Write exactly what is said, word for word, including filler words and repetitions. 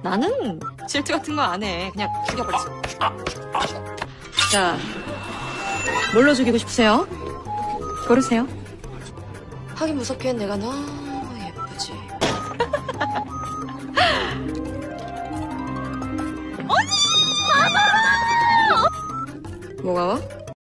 나는 질투 같은 거 안 해. 그냥 죽여버리지. 자, 뭘로 죽이고 싶으세요? 고르세요. 하긴 무섭기엔 내가 너무 예쁘지. 언니! 뭐가 와?